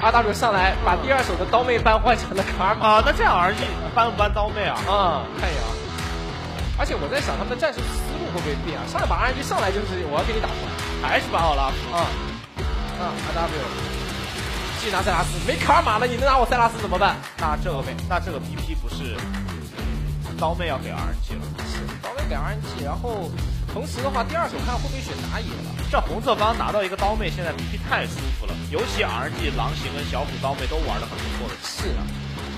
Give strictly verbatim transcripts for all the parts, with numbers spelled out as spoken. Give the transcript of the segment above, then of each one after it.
R W 上来把第二手的刀妹班换成了卡尔玛啊，那这样 R G 搬不搬刀妹啊？ 啊、嗯，看一眼啊。而且我在想他们的战术思路会不会变啊？上来把 R G 上来就是我要给你打团， 还是把好拉夫啊啊 R W， 继续拿塞拉斯，没卡尔玛了，你能拿我塞拉斯怎么办？ 那这个那这个 B P 不是刀妹要给 R G 了？ 是刀妹给 R G， 然后同时的话，第二手看会不会选打野了？ 这红色方拿到一个刀妹，现在 B P 太舒服了，尤其 R G 狼形跟小虎刀妹都玩的很不错的。 是啊。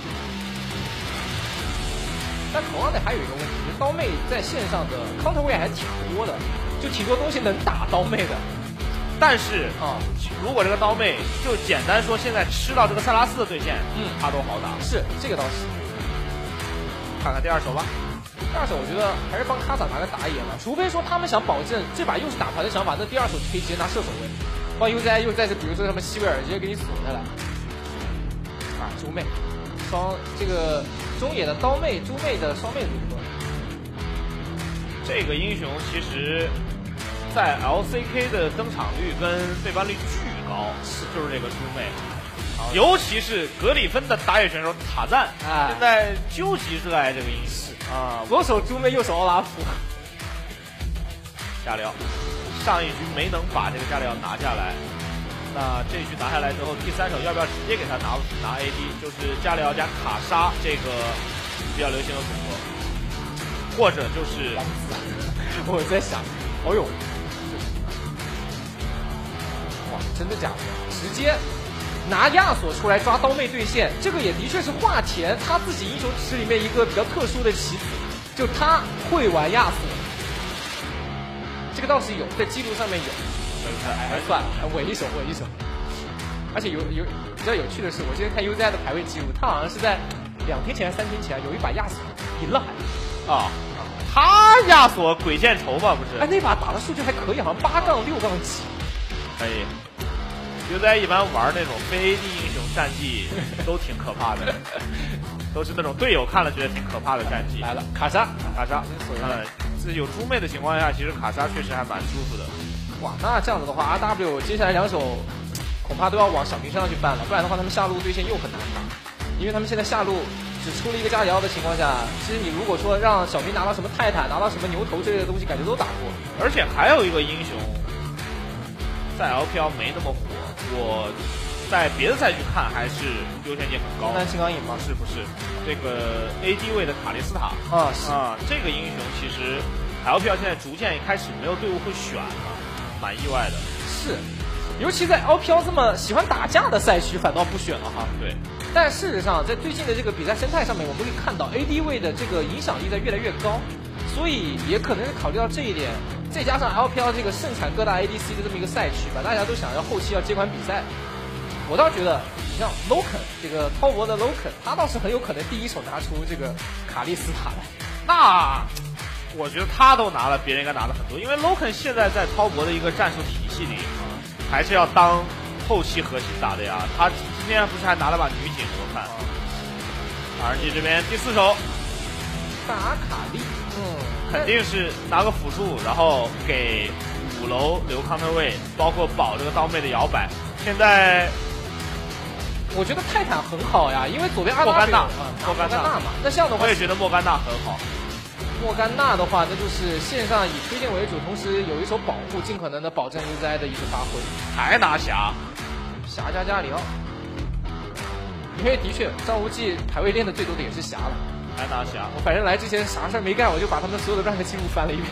但同样的还有一个问题，就是刀妹在线上的 counter 位还挺多的，就挺多东西能打刀妹的。 但是啊，如果这个刀妹就简单说，现在吃到这个塞拉斯的对线，嗯，他都好打。 是这个倒是。 看看第二手吧。 第二手我觉得还是帮卡萨拿个打野嘛，除非说他们想保证这把又是打团的想法，那第二手可以直接拿射手位，帮 U Z 又在这，比如说什么希维尔直接给你锁下来。啊，猪妹，双这个中野的刀妹、猪妹的双妹组合。 这个英雄其实，在 L C K 的登场率跟对班率巨高，就是这个猪妹。尤其是格里芬的打野选手塔赞，哎、现在究极热爱这个英雄啊！ 左手猪妹，右手奥拉夫。 加里奥，上一局没能把这个加里奥拿下来，那这一局拿下来之后，第三手要不要直接给他拿拿 A D？ 就是加里奥加卡莎这个比较流行的组合，或者就是我在想，哦呦，哇，真的假的？直接。拿亚索出来抓刀妹对线，这个也的确是华田他自己英雄池里面一个比较特殊的棋子，就他会玩亚索，这个倒是有，在记录上面有，还算了，稳一手稳一手。而且有有比较有趣的是，我今天看 U Z I 的排位记录，他好像是在两天前还是三天前有一把亚索赢了还啊，他亚索鬼见愁吧不是？ 哎，那把打的数据还可以，好像八杠六杠几， 可以。U Z I 一般玩那种非 A D 英雄战绩都挺可怕的，都是那种队友看了觉得挺可怕的战绩。 来了，卡莎， 卡莎，嗯，自己有猪妹的情况下，其实卡莎确实还蛮舒服的。 哇，那这样子的话 ，R W 接下来两手恐怕都要往小明身上去办了，不然的话他们下路对线又很难打，因为他们现在下路只出了一个加里奥的情况下，其实你如果说让小明拿到什么泰坦，拿到什么牛头之类的东西，感觉都打不过。 而且还有一个英雄在 L P L 没那么火。我在别的赛区看还是优先级很高。 那金刚影吗？ 是不是？这个 A D 位的卡利斯塔啊，是啊，这个英雄其实 L P L 现在逐渐一开始没有队伍会选了，蛮意外的。 是，尤其在 L P L 这么喜欢打架的赛区，反倒不选了哈。 对。 但事实上，在最近的这个比赛生态上面，我们可以看到 A D 位的这个影响力在越来越高，所以也可能是考虑到这一点。再加上 L P L 这个盛产各大 A D C 的这么一个赛区吧，大家都想要后期要接管比赛。我倒觉得，你像 Loken 这个滔博的 Loken， 他倒是很有可能第一手拿出这个卡利斯塔来。 那我觉得他都拿了，别人应该拿的很多，因为 Loken 现在在滔博的一个战术体系里，还是要当后期核心打的呀。他今天不是还拿了把女警？我看 R G 这边第四手打卡利，嗯。 肯定是拿个辅助，然后给五楼留康特位，包括保这个刀妹的摇摆。现在我觉得泰坦很好呀，因为左边阿莫甘娜啊，莫甘娜嘛。那这样的话， 我也觉得莫甘娜很好。 莫甘娜的话，那就是线上以推荐为主，同时有一手保护，尽可能的保证 U Z I 的一个发挥。 还拿霞， 霞加加里奥，因为的确张无忌排位练的最多的也是霞了。 还拿霞， 我反正来之前啥事儿没干，我就把他们所有的 rank 记录翻了一遍。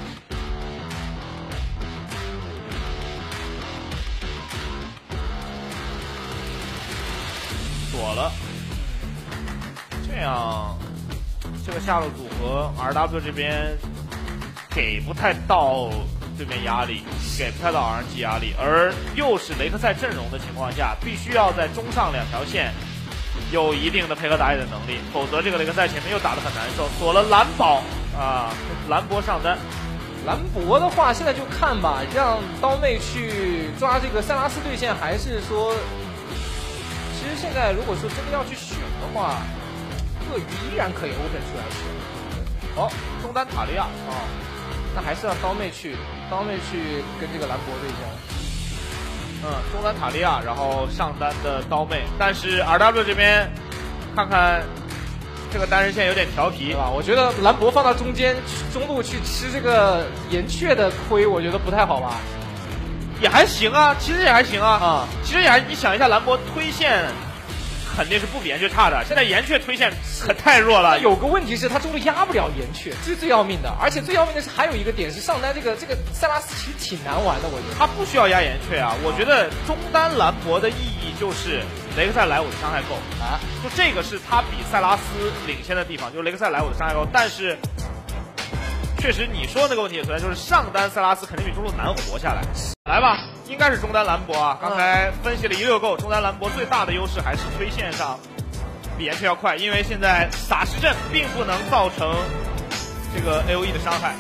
锁了，这样这个下路组合 R W 这边给不太到对面压力，给不太到 R G 压力，而又是雷克赛阵容的情况下，必须要在中上两条线有一定的配合打野的能力，否则这个雷克赛前面又打得很难受。锁了蓝宝啊，蓝博上单。 兰博的话，现在就看吧，让刀妹去抓这个塞拉斯对线，还是说，其实现在如果说真的要去选的话，鳄鱼依然可以 open 出来选。 哦，中单塔利亚哦，那还是让刀妹去，刀妹去跟这个兰博对线。 嗯，中单塔利亚，然后上单的刀妹，但是 R W 这边看看这个单人线有点调皮， 对吧？我觉得兰博放到中间中路去吃这个岩雀的亏，我觉得不太好吧？ 也还行啊，其实也还行啊。 啊、 嗯，其实也还，你想一下，兰博推线肯定是不比岩雀差的。现在岩雀推线可太弱了。 有个问题是，他中路压不了岩雀，这是最要命的。而且最要命的是，还有一个点是上单这个这个塞拉斯其实挺难玩的，我觉得。 他不需要压岩雀啊，我觉得中单兰博的意义就是雷克赛来我的伤害够啊，就这个是他比塞拉斯领先的地方，就是雷克赛来我的伤害够，但是。确实，你说那个问题也存在，就是上单塞拉斯肯定比中路难活下来。来吧，应该是中单兰博啊。刚才分析了一溜够，中单兰博最大的优势还是推线上比岩雀要快，因为现在撒石阵并不能造成这个 A O E 的伤害。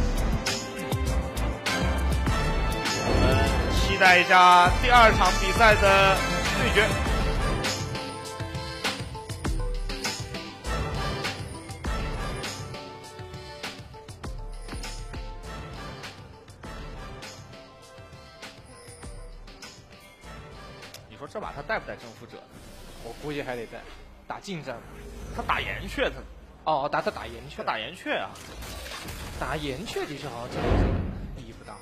我们期待一下第二场比赛的对决。说这把他带不带征服者？ 我估计还得带，打近战。 他打岩雀，他哦，打他打岩雀， 他打岩雀啊， 打岩雀的确好像这个意义不大好。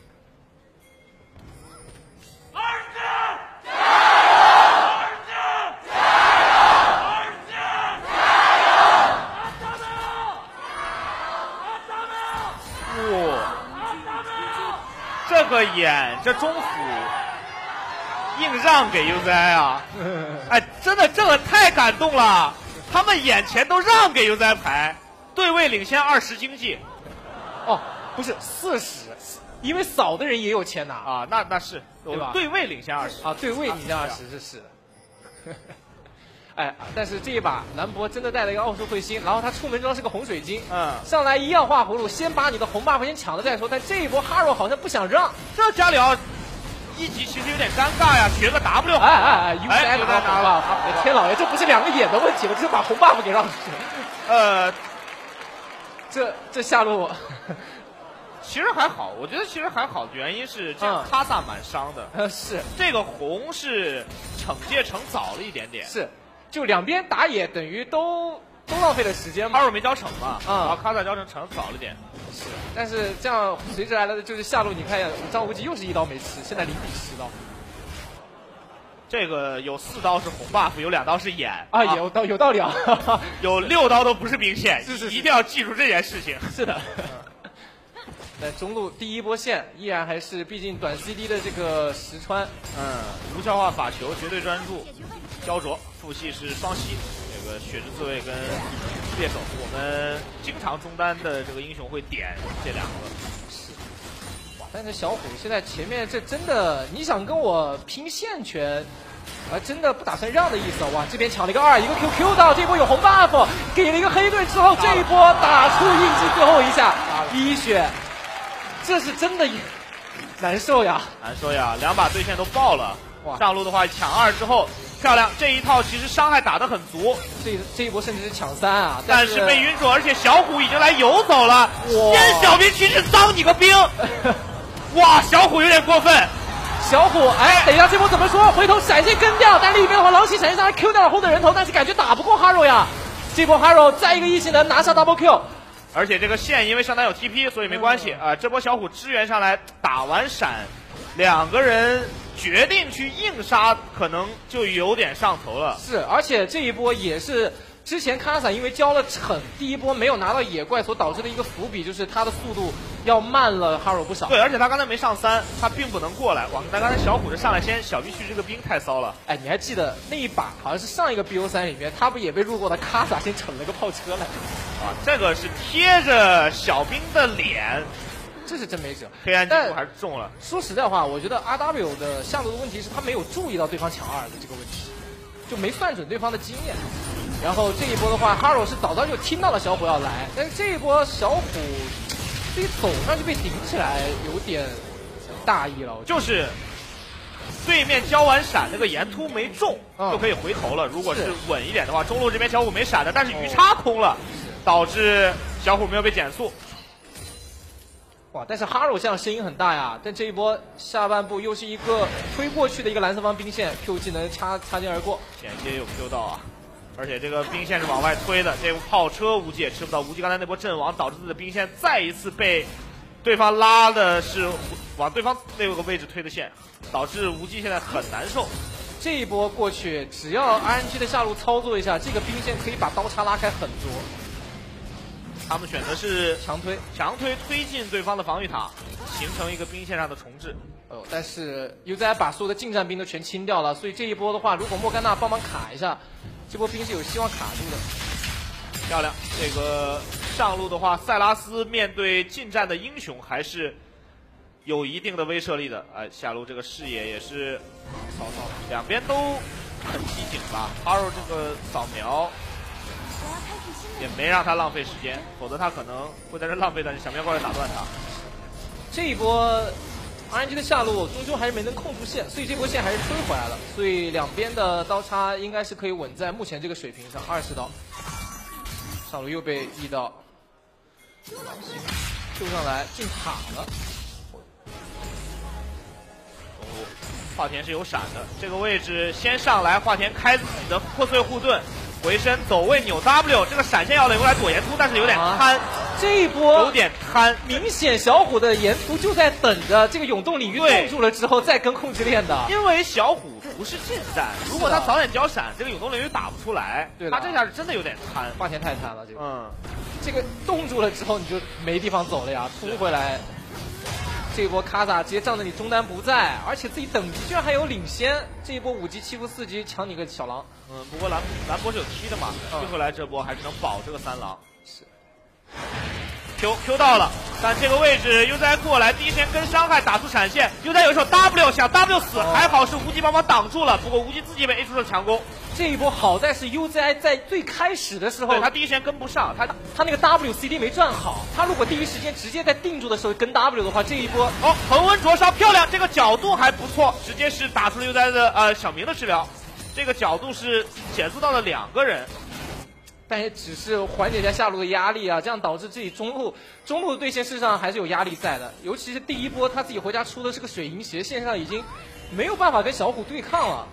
二姐，二姐，二姐， 哇，这个眼，这中府。硬让给 U Z I 啊！哎，真的这个太感动了，他们眼前都让给 U Z I 牌，对位领先二十经济。 哦，不是四十，因为扫的人也有钱拿啊，那那是对吧？ 对位领先二十啊，对位领先二十是是的。哎，但是这一把兰博真的带了一个奥数彗星，然后他出门装是个红水晶， 嗯， 上来一样画葫芦，先把你的红 buff 先抢了再说。但这一波哈罗好像不想让， 这加里奥。一级其实有点尴尬呀，学个 W， 哎哎哎 ，U Z I 拿拿了，天老爷，这不是两个眼的问题了，这是把红 buff 给让出去了。 呃， 这这下路其实还好，我觉得其实还好，原因是这卡萨蛮伤的， 呃是这个红是惩戒惩早了一点点， 是，就两边打野等于都都浪费了时间嘛， 哈尔没交惩嘛， 嗯， 然后卡萨交惩惩早了点。 是，但是这样随之来了的就是下路，你看张无忌又是一刀没吃，现在零比十刀。 这个有四刀是红 buff， 有两刀是眼啊，有道有道理啊， 有六刀都不是明显， 是是， 一定要记住这件事情。 是的。那中路第一波线依然还是，毕竟短 C D 的这个石川， 嗯，无效化法球绝对专注，焦灼副系是双吸。这个血之自卫跟猎手，我们经常中单的这个英雄会点这两个。 是，哇！但是小虎现在前面这真的，你想跟我拼线权，啊，真的不打算让的意思。哇！这边抢了一个二，一个 Q Q 到，这波有红 buff， 给了一个黑盾之后，这一波打出印记最后一下，一血，这是真的难受呀！ 难受呀，两把对线都爆了。 哇！ 上路的话抢二之后。漂亮，这一套其实伤害打得很足， 这这一波甚至是抢三啊！ 但是, 但是被晕住，而且小虎已经来游走了。先小兵骑士脏你个兵！哇，小虎有点过分。 小虎，哎，等一下，这波怎么说？回头闪现跟掉，但另一边的话，狼骑闪现上来 Q 掉了后的人头，但是感觉打不过哈柔呀。这波哈柔再一个异性能拿下 double Q， 而且这个线因为上单有 T P， 所以没关系啊、嗯呃。这波小虎支援上来打完闪，两个人。决定去硬杀，可能就有点上头了。 是，而且这一波也是之前卡萨因为交了惩，第一波没有拿到野怪所导致的一个伏笔，就是他的速度要慢了哈柔不少。 对，而且他刚才没上三，他并不能过来。哇，那刚才小虎这上来先小 B 去这个兵太骚了。 哎，你还记得那一把好像是上一个 B O 三里面，他不也被路过的卡萨先逞了个炮车来？ 啊，这个是贴着小兵的脸。 这是真没辙， 黑暗进度还是中了。 说实在话，我觉得 R W 的下路的问题是他没有注意到对方抢二的这个问题，就没算准对方的经验。然后这一波的话，哈柔是早早就听到了小虎要来，但是这一波小虎这一走上去被顶起来，有点大意了。 就是对面交完闪那个岩突没中， 嗯、 就可以回头了。如果是稳一点的话，中路这边小虎没闪的，但是鱼叉空了，导致小虎没有被减速。 哇！但是哈罗这样声音很大呀，但这一波下半部又是一个推过去的一个蓝色方兵线 ，Q 技能擦擦肩而过， 险些有 Q 到啊！而且这个兵线是往外推的，这个炮车无极也吃不到，无极刚才那波阵亡导致自己的兵线再一次被对方拉的是往对方那个位置推的线，导致无极现在很难受。 这一波过去，只要 R N G 的下路操作一下，这个兵线可以把刀叉拉开很多。 他们选择是强推， 强推推进对方的防御塔，形成一个兵线上的重置。 哦，但是 U Z I 把所有的近战兵都全清掉了，所以这一波的话，如果莫甘娜帮忙卡一下，这波兵是有希望卡住的。 漂亮，这个上路的话，塞拉斯面对近战的英雄还是有一定的威慑力的。哎，下路这个视野也是扫扫，两边都很机警吧。哈罗这个扫描也没让他浪费时间，否则他可能会在这浪费的小面过来打断他。 这一波 R N G 的下路终究还是没能控住线，所以这波线还是推回来了。所以两边的刀叉应该是可以稳在目前这个水平上，二十刀。上路又被一刀，救上来进塔了。 哦，华田是有闪的，这个位置先上来，华田开自己的破碎护盾，回身走位扭 W， 这个闪现要垒过来躲沿突，但是有点贪。啊、 这一波有点贪， 明显小虎的沿途就在等着这个永动领域冻住了之后再跟控制链的。 因为小虎不是近战，如果他早点交闪，这个永动领域打不出来。 对， 他这下是真的有点贪， 华田太贪了，这个。 嗯， 这个冻住了之后你就没地方走了呀，突回来。这一波卡萨直接仗着你中单不在，而且自己等级居然还有领先，这一波五级欺负四级抢你个小狼。 嗯，不过蓝蓝波是有踢的嘛，踢回来这波还是能保这个三狼。 是。 Q Q 到了，但这个位置 U Z I 过来，第一时间跟伤害打出闪现 ，U Z I 有一手 W 想 W 死，哦、还好是无极帮忙挡住了，不过无极自己被 A 出了强攻。 这一波好在是 U Z I 在最开始的时候， 对他第一时间跟不上，他他那个 W C D 没转好，他如果第一时间直接在定住的时候跟 W 的话，这一波哦恒温灼烧漂亮，这个角度还不错，直接是打出了 U Z I 的呃小明的治疗，这个角度是减速到了两个人。 但也只是缓解一下下路的压力啊，这样导致自己中路中路的对线事实上还是有压力在的，尤其是第一波他自己回家出的是个水银鞋，线上已经没有办法跟小虎对抗了，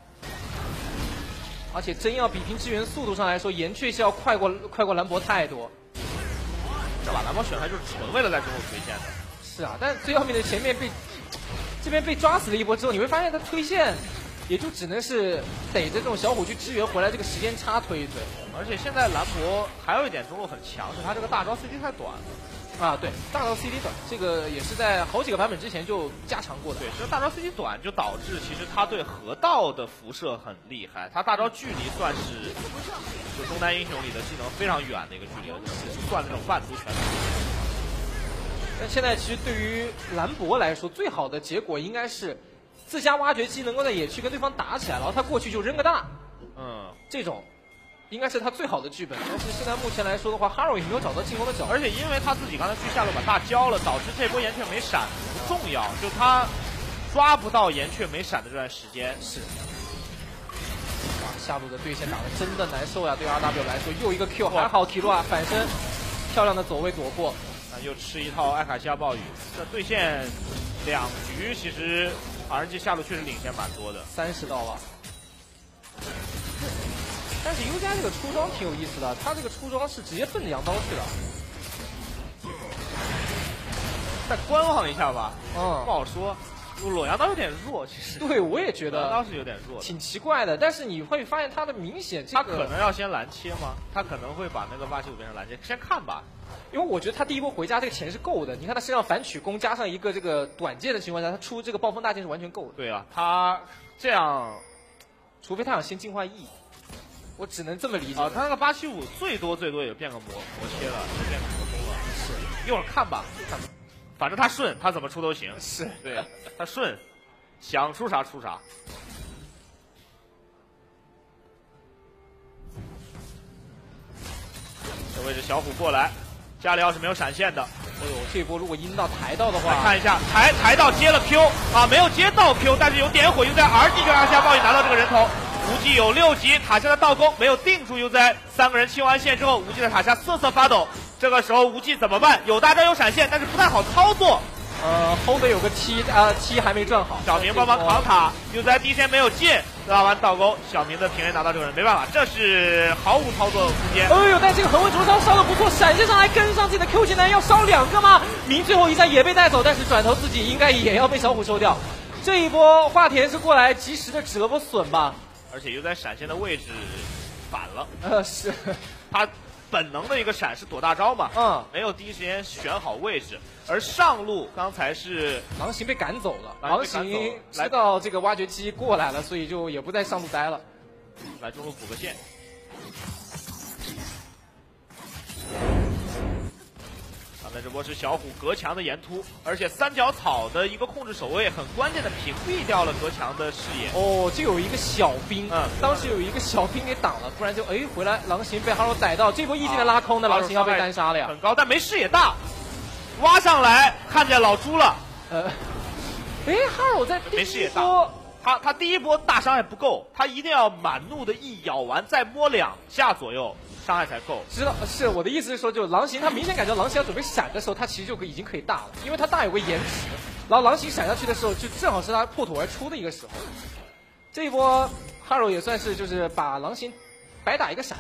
而且真要比拼支援速度上来说，岩雀是要快过快过兰博太多。 这把兰博选出来就是纯为了在中路推线的。 是啊，但最要命的前面被这边被抓死了一波之后，你会发现他推线也就只能是逮着这种小虎去支援回来，这个时间差推一推。 而且现在兰博还有一点中路很强，是他这个大招 C D 太短了。 啊，对，大招 C D 短，这个也是在好几个版本之前就加强过的。 对，这个大招 C D 短就导致其实他对河道的辐射很厉害，他大招距离算是就中单英雄里的技能非常远的一个距离，是算那种半途全途。 但现在其实对于兰博来说，最好的结果应该是自家挖掘机能够在野区跟对方打起来，然后他过去就扔个大， 嗯， 这种应该是他最好的剧本。但是现在目前来说的话，哈罗也没有找到进攻的角度， 而且因为他自己刚才去下路把大交了，导致这波岩雀没闪不重要，就他抓不到岩雀没闪的这段时间。 是。哇，下路的对线打得真的难受呀！对 R W 来说，又一个 Q， 还好提洛啊反身，漂亮的走位躲过。 那又吃一套艾卡西亚暴雨，这对线两局其实 R N G 下路确实领先蛮多的， 三十刀了。但是 U 加这个出装挺有意思的，他这个出装是直接奔着羊刀去的。 再观望一下吧， 嗯， 不好说。裸羊刀有点弱，其实。 对，我也觉得。 裸羊刀是有点弱， 挺奇怪的。但是你会发现他的明显这个。 他可能要先拦切吗？他可能会把那个八七五变成拦切，先看吧。 因为我觉得他第一波回家这个钱是够的，你看他身上反曲弓加上一个这个短剑的情况下，他出这个暴风大剑是完全够的。 对啊，他这样， 除非他想先净化 E， 我只能这么理解。 啊，他那个八七五最多最多也变个魔魔切了，就变个魔攻了。是，一会儿看吧，看吧。反正他顺，他怎么出都行。 是， 对，他顺，想出啥出啥。这位置小虎过来，家里要是没有闪现的， 哎呦，这波如果阴道抬到的话， 来看一下，抬抬到接了 Q 啊，没有接到 Q， 但是有点火，又在 R G 就让下暴雨拿到这个人头。无极有六级，塔下的倒钩没有定住 U Z I， 三个人清完线之后，无极在塔下瑟瑟发抖。 这个时候无忌怎么办？有大招有闪现，但是不太好操作。 呃 ，hold 有个 T 啊 T 还没转好， 小明帮忙扛塔，又在第一线没有进，拉完倒钩，小明的平 A 拿到这个人，没办法，这是毫无操作空间。 哎呦，但这个恒温灼烧烧的不错，闪现上来跟上自己的 Q 技能，要烧两个吗？明最后一战也被带走，但是转头自己应该也要被小虎收掉。这一波华田是过来及时的折波损吧， 而且又在闪现的位置反了。 呃，是他本能的一个闪是躲大招嘛， 嗯， 没有第一时间选好位置。而上路刚才是狼行被赶走了，狼狼行被赶走行知道这个挖掘机过来了，所以就也不在上路待了。 来中路补个线。刚才这波是小虎隔墙的沿突，而且三角草的一个控制守卫很关键的屏蔽掉了隔墙的视野。 哦，就有一个小兵， 嗯， 当时有一个小兵给挡了，不然就哎回来狼行被哈罗逮到，这波一技能拉空的狼行要被单杀了呀， 很高，但没视野大，挖上来看见老朱了。 呃，哎哈罗在第一波， 他他第一波大伤害不够，他一定要满怒的一咬完再摸两下左右。伤害才够， 知道是我的意思是说，就狼行，他明显感觉狼行要准备闪的时候，他其实就已经可以大了，因为他大有个延迟，然后狼行闪下去的时候，就正好是他破土而出的一个时候。这一波哈罗也算是就是把狼行白打一个闪。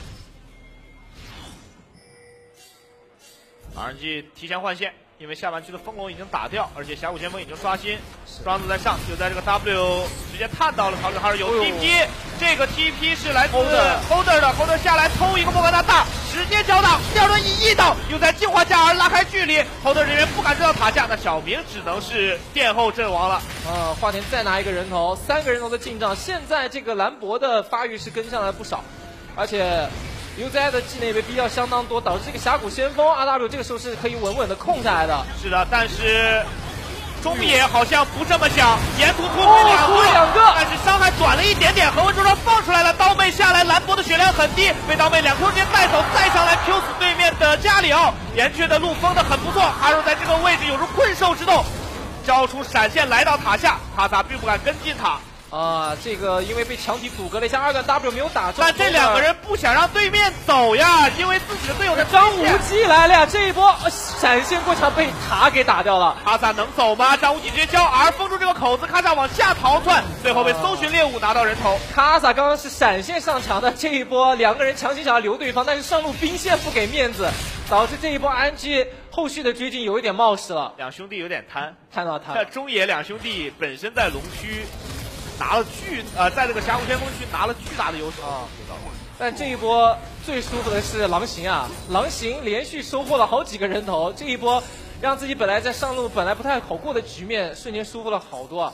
R N G 提前换线，因为下半区的风龙已经打掉，而且峡谷先锋已经刷新，双子在上，就在这个 W 直接探到了曹指哈罗有 T P，、哎、这个 T P 是来自 Holder 的 Holder 下来偷一个莫甘娜大，直接交到第二轮一一刀，又在净化加尔拉开距离 ，Holder 人员不敢追到塔下，那小明只能是殿后阵亡了。 啊，华田再拿一个人头，三个人头的进账，现在这个兰博的发育是跟上来不少，而且。U Z I 的技能也被逼掉相当多，导致这个峡谷先锋 R W 这个时候是可以稳稳的控下来的。 是的，但是中野好像不这么想，沿途突破两个，两个， 但是伤害短了一点点。恒温灼烧放出来了，刀妹下来，兰博的血量很低，被刀妹两 Q 直接带走，再上来 Q 死对面的加里奥。岩雀的路封的很不错，哈罗在这个位置有如困兽之斗，交出闪现来到塔下，塔塔并不敢跟进塔。 啊，这个因为被墙体阻隔了一下，二段 W 没有打中。 但这两个人不想让对面走呀，因为自己的队友的张无忌来了呀！这一波闪现过墙被塔给打掉了。 卡萨能走吗？张无忌直接交 R 封住这个口子，卡萨往下逃窜，最后被搜寻猎物拿到人头。 卡萨刚刚是闪现上墙的，这一波两个人强行想要留对方，但是上路兵线不给面子，导致这一波 R N G 后续的追进有一点冒失了。 两兄弟有点贪， 贪到贪。 中野两兄弟本身在龙区。拿了巨呃，在这个峡谷先锋区拿了巨大的优势啊！ 但这一波最舒服的是狼行啊，狼行连续收获了好几个人头，这一波让自己本来在上路本来不太好过的局面，瞬间舒服了好多啊！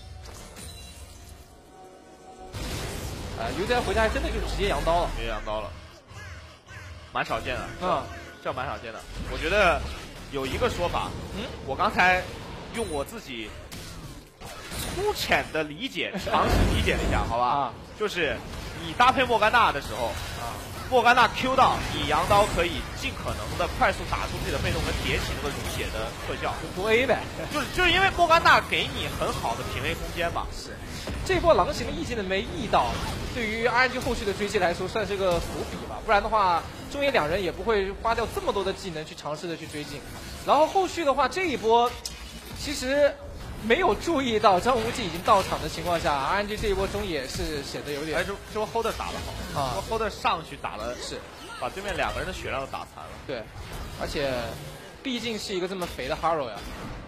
啊，U Z I回家还真的就直接扬刀了， 直接扬刀了，蛮少见的， 嗯， 这蛮少见的。我觉得有一个说法，嗯，我刚才用我自己。粗浅的理解，尝试理解了一下，好吧？啊，就是你搭配莫甘娜的时候，啊，莫甘娜 Q 到，你扬刀可以尽可能的快速打出自己的被动跟叠起那个溶血的特效， 就多 A 呗。 就是就是因为莫甘娜给你很好的平 A 空间嘛。 是，这波狼行的 E 技能没 E 到，对于 R N G 后续的追击来说算是个伏笔吧，不然的话，中野两人也不会花掉这么多的技能去尝试的去追进。然后后续的话，这一波其实。没有注意到张无忌已经到场的情况下 ，R N G 这一波中野是显得有点。 哎，这这波 Holder 打得好啊，这波 Holder 上去打了是， 把对面两个人的血量都打残了。 对，而且毕竟是一个这么肥的 Haro 呀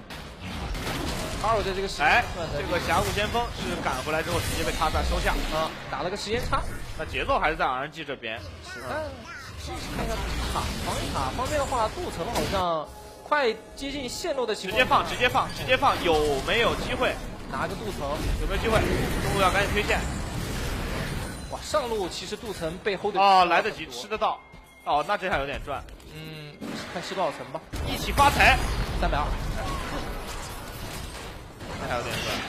，Haro 在这个时哎，这个峡谷先锋是赶回来之后直接被卡萨收下啊，打了个时间差。 那节奏还是在 R N G 这边。 是，但看一下塔防塔方面的话，杜城好像。快接近陷落的情况， 直接放，直接放，直接放，有没有机会拿个镀层？ 有没有机会？中路要赶紧推线。 哇，上路其实镀层被 hold 哦，来得及，吃得到。哦，那这下有点赚。 嗯，看吃多少层吧。 一起发财， 三百二。 那还有点赚。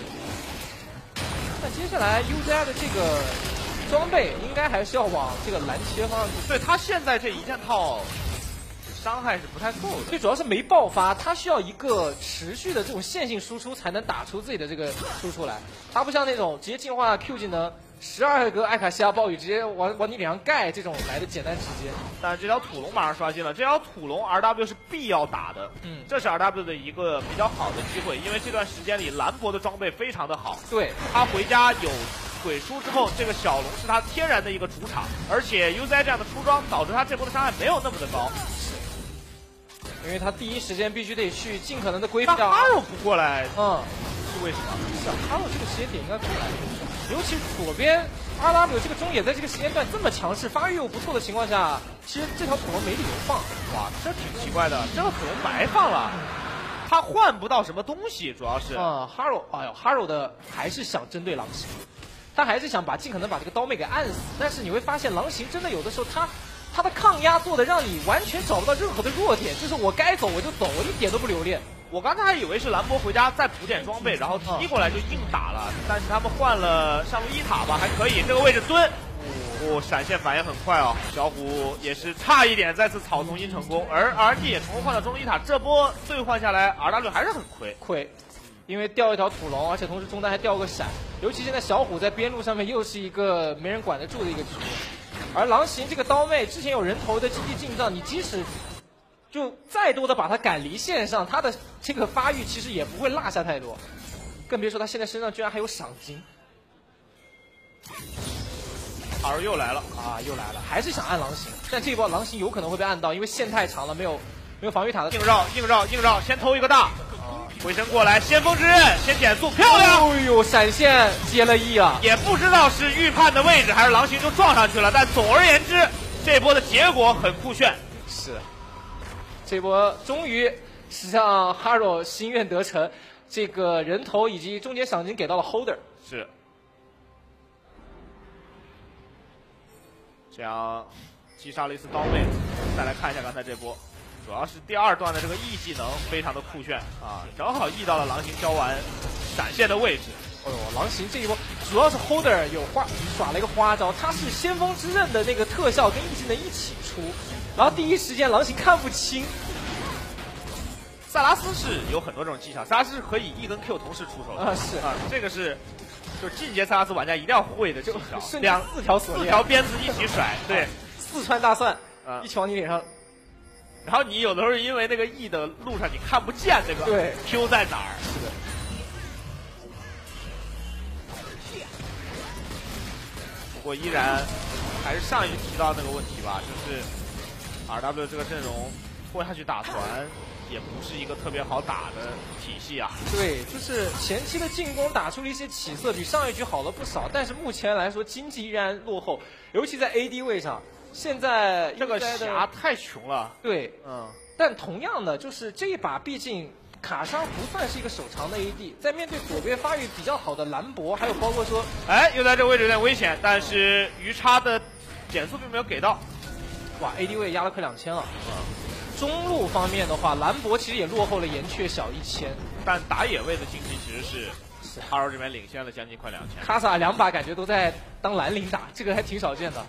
那接下来 U Z I 的这个装备应该还是要往这个蓝切方向去。 对他现在这一件套。伤害是不太够的， 最主要是没爆发，他需要一个持续的这种线性输出才能打出自己的这个输出来。他不像那种直接进化 Q 技能十二个艾卡西亚暴雨直接往往你脸上盖，这种来的简单直接。 但是这条土龙马上刷新了，这条土龙 R W 是必要打的， 嗯， 这是 R W 的一个比较好的机会，因为这段时间里兰博的装备非常的好， 对他回家有鬼书之后，这个小龙是他天然的一个主场，而且 U Z I 这样的出装导致他这波的伤害没有那么的高， 因为他第一时间必须得去尽可能的规避掉。 哈肉不过来， 嗯， 是为什么？ 是哈肉这个时间点应该过来，尤其左边 R W 这个中野在这个时间段这么强势，发育又不错的情况下，其实这条土龙没理由放。 哇，这挺奇怪的，这个土龙白放了，他换不到什么东西，主要是。 啊、嗯，哈肉，哎呦，哈肉的还是想针对狼行，他还是想把尽可能把这个刀妹给按死，但是你会发现狼行真的有的时候他。他的抗压做的让你完全找不到任何的弱点，就是我该走我就走，我一点都不留恋。 我刚才还以为是兰博回家再补点装备，然后踢过来就硬打了，嗯、但是他们换了上路一塔吧，还可以，这个位置蹲，哦，闪现反应很快哦，小虎也是差一点再次草丛音成功，而 R N G 也成功换到中路一塔，这波兑换下来 R W 还是很亏亏。因为掉一条土龙，而且同时中单还掉个闪，尤其现在小虎在边路上面又是一个没人管得住的一个局面。而狼行这个刀妹之前有人头的积极进账，你即使就再多的把他赶离线上，他的这个发育其实也不会落下太多，更别说他现在身上居然还有赏金。 而又来了啊，又来了，还是想按狼行，但这一波狼行有可能会被按到，因为线太长了，没有没有防御塔的硬绕硬绕硬绕，先偷一个大。回身过来，先锋之刃先减速，漂亮！ 哎呦，闪现接了 E 啊！ 也不知道是预判的位置还是狼行就撞上去了，但总而言之，这波的结果很酷炫。 是，这波终于是让 Haro 心愿得成，这个人头以及中间赏金给到了 Holder。 是，这样击杀了一次刀妹，再来看一下刚才这波。主要是第二段的这个 E 技能非常的酷炫啊，正好 E 到了狼行交完闪现的位置。 哎呦，狼行这一波主要是 Holder 有花耍了一个花招，他是先锋之刃的那个特效跟 E 技能一起出，然后第一时间狼行看不清。 萨拉斯是有很多这种技巧，萨拉斯是可以 E 跟 Q 同时出手的啊，是啊，这个是就是进阶萨拉斯玩家一定要会的技巧， 两四条锁链， 四条鞭子一起甩，对， 啊、四川大蒜啊， 一起往你脸上。 然后你有的时候因为那个 E 的路上你看不见这个对 Q 在哪儿， 是的。 不过依然还是上一局提到那个问题吧，就是 R W 这个阵容拖下去打团也不是一个特别好打的体系啊。 对，就是前期的进攻打出了一些起色，比上一局好了不少，但是目前来说经济依然落后，尤其在 A D 位上。现在这个霞太穷了， 对， 嗯， 但同样的，就是这一把毕竟卡莎不算是一个手长的 A D， 在面对左边发育比较好的兰博，还有包括说， 哎，又在这个位置有点危险，但是鱼叉的减速并没有给到， 哇 ，A D 位压了快两千了。嗯，中路方面的话，兰博其实也落后了岩雀小一千， 但打野位的经济其实是是哈罗这边领先了将近快两千。 卡萨两把感觉都在当蓝领打，这个还挺少见的。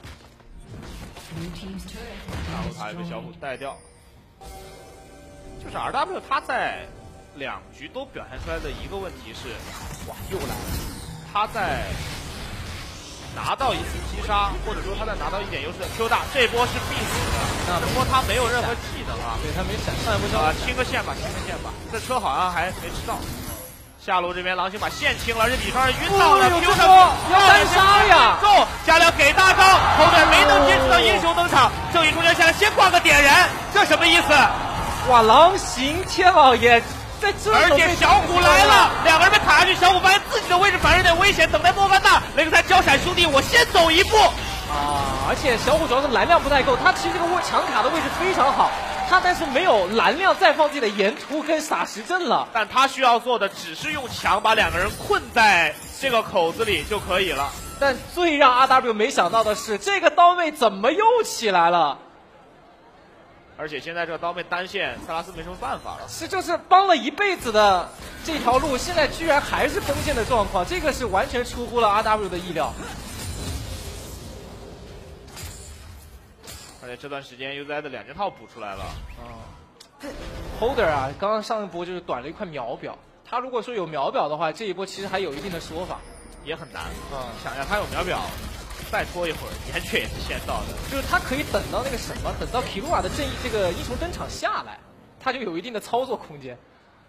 然后他也被小虎带掉，就是 R W 他在两局都表现出来的一个问题是，哇，又来了，他在拿到一次击杀，或者说他在拿到一点优势的 Q 大，这波是必死的，这波他没有任何技能啊， 对他没闪，上一波啊，清个线吧，清个线吧，这车好像还没吃到。下路这边狼行把线清了，而且李双是晕倒了 ，Q 上要单杀呀！ 中加料给大招，后面没能坚持到英雄登场，正义中间下来先挂个点燃，这什么意思？ 哇，狼行天老爷在这， 而且小虎来了，两个人被卡下去，小虎发现自己的位置反而有点危险，等待莫甘娜，雷克赛交闪兄弟，我先走一步啊！而且小虎主要是蓝量不太够，他其实这个位强卡的位置非常好。他但是没有蓝量再放自己的岩突跟撒石阵了， 但他需要做的只是用墙把两个人困在这个口子里就可以了。 但最让 R W 没想到的是，这个刀妹怎么又起来了？ 而且现在这个刀妹单线，萨拉斯没什么办法了。 是，就是帮了一辈子的这条路，现在居然还是崩线的状况，这个是完全出乎了 R W 的意料。 而且这段时间 U Z I 的两件套补出来了。 啊 ，Holder 啊，刚刚上一波就是短了一块秒表。他如果说有秒表的话，这一波其实还有一定的说法。 也很难。 嗯， 想一下，他有秒表，再拖一会儿，岩雀也是先到的。 就是他可以等到那个什么，等到 Killua 的正义这个英雄登场下来，他就有一定的操作空间。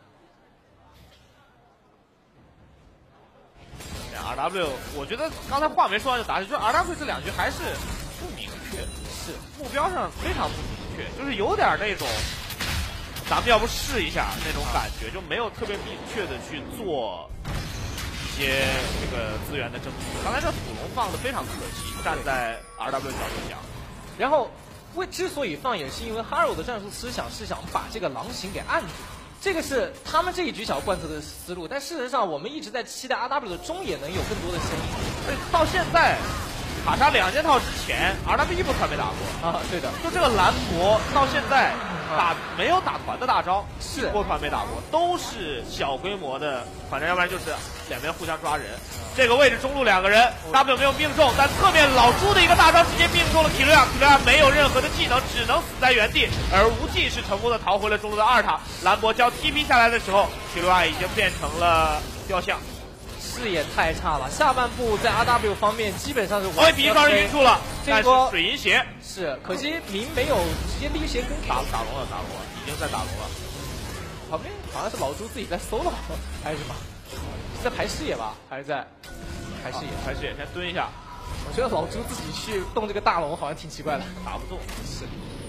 R W， 我觉得刚才话没说完就打，就是 R W 这两局还是不明确， 是目标上非常不明确，就是有点那种，咱们要不试一下那种感觉，就没有特别明确的去做一些这个资源的争取。刚才这土龙放的非常可惜，站在 R W 角度讲。 然后为之所以放，也是因为 Haro 的战术思想是想把这个狼形给按住。这个是他们这一局想要贯彻的思路，但事实上我们一直在期待 R W 的中野能有更多的身影。 所以到现在，卡莎两件套之前 ，R W 一波团没打过啊，对的， 就这个兰博到现在打没有打团的大招， 是一波团没打过，都是小规模的，反正要不然就是两边互相抓人。这个位置中路两个人 ，W 没有命中，但侧面老朱的一个大招直接命中了 Killua，Killua 没有任何的技能，只能死在原地，而无忌是成功的逃回了中路的二塔。兰博交 T P 下来的时候 ，Killua 已经变成了雕像。 视野太差了，下半部在 R W 方面基本上是被敌方晕住了， 这波水银鞋是可惜明没有直接力鞋跟打打龙了，打龙了，已经在打龙了。 旁边好像是老朱自己在 solo 还是什么？是在排视野吧？还是在排视野？ 排视野，先蹲一下。 我觉得老朱自己去动这个大龙好像挺奇怪的， 打不动。 是。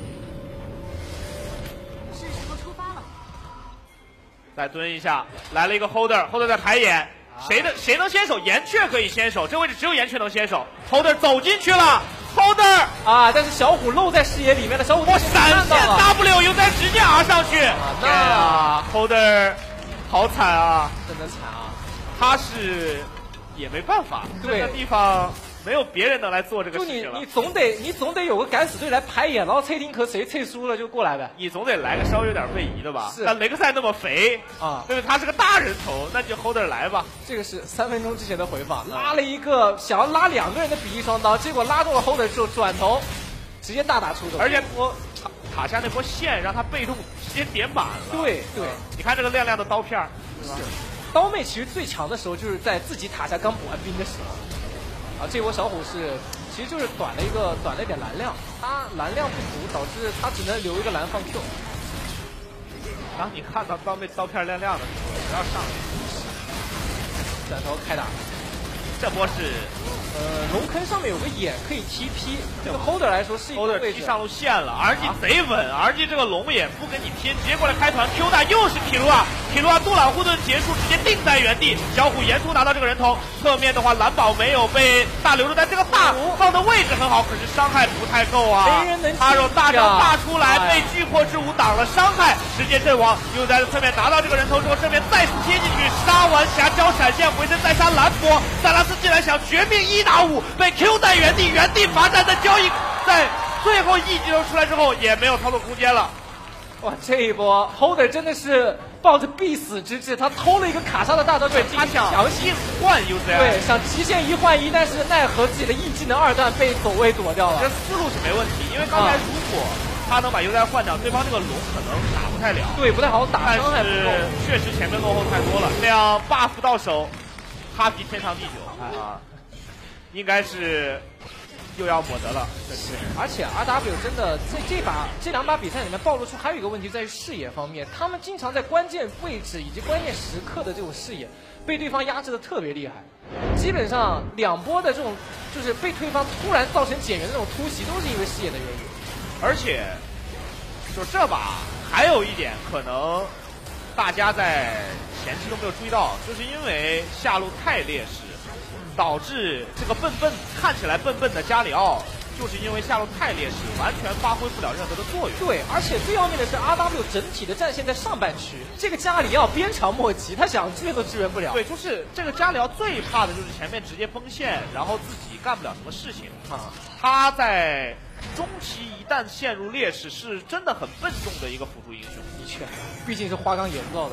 是时候出发了。 再蹲一下，来了一个 holder，holder 在排眼。谁的谁能先手？岩雀可以先手，这位置只有岩雀能先手。Holder 走进去了 ，Holder 啊！但是小虎露在视野里面的，小虎我闪现 W 又再直接 R 上去， 啊那 Holder 好惨啊， 真的惨啊！ 他是也没办法，这个地方没有别人能来做这个就你事情了。 你总得你总得有个敢死队来排眼，然后脆丁壳谁脆输了就过来呗。 你总得来个稍微有点位移的吧？ 是。 但雷克赛那么肥啊， 对，他是个大人头，那就 Holder 来吧。 这个是三分钟之前的回放，拉了一个想要拉两个人的比翼双刀，结果拉中了 Holder 之后转头直接大打出手， 而且我塔塔下那波线让他被动直接点满了。 对对， 你看这个亮亮的刀片是刀妹其实最强的时候就是在自己塔下刚补完兵的时候。啊，这波小虎是，其实就是短了一个短了一点蓝量，他蓝量不足，导致他只能留一个蓝放 Q。 当你看到刀妹刀片亮亮的时候，不要上去， 转头开打。 这波是， 呃，龙坑上面有个眼可以 T P， 这个 Holder 来说是一个 Holder 位置踢上路线了 ，R G 贼稳 ，R G 这个龙眼不跟你贴，直接过来开团 ，Q 大又是 Killua，Killua 杜朗护盾结束，直接定在原地，小虎沿途拿到这个人头，侧面的话蓝宝没有被大留住，但这个大放的位置很好，可是伤害不太够啊， 没人能他有大招大出来， 哎、 被巨破之舞挡了伤害，直接阵亡，又在侧面拿到这个人头之后，正面再次贴进去，杀完霞交闪现回身再杀兰博，塞拉斯进来想绝命一打五，被 Q 在原地，原地罚站的交易，在最后一技能出来之后也没有操作空间了。 哇，这一波 Holder 真的是抱着必死之志，他偷了一个卡莎的大招， 对他想强行硬换 U C I， 对，想极限一换一，但是奈何自己的 E 技能二段被走位躲掉了。 这思路是没问题，因为刚才如果他能把 U C I 换掉，对方这个龙可能打不太了， 对，不太好打，伤害不够。 确实前面落后太多了，这样 buff 到手，哈皮天长地久啊，应该是。又要抹得了，真是！ 而且 R W 真的在这把这两把比赛里面暴露出还有一个问题在于视野方面，他们经常在关键位置以及关键时刻的这种视野被对方压制的特别厉害，基本上两波的这种就是被对方突然造成减员的这种突袭都是因为视野的原因。 而且就这把还有一点可能大家在前期都没有注意到，就是因为下路太劣势。导致这个笨笨看起来笨笨的加里奥，就是因为下路太劣势，完全发挥不了任何的作用。 对，而且最要命的是 R W 整体的战线在上半区，这个加里奥鞭长莫及，他想支援都支援不了。 对，就是这个加里奥最怕的就是前面直接崩线，然后自己干不了什么事情啊。他在中期一旦陷入劣势，是真的很笨重的一个辅助英雄。 的确，毕竟是花岗岩造的。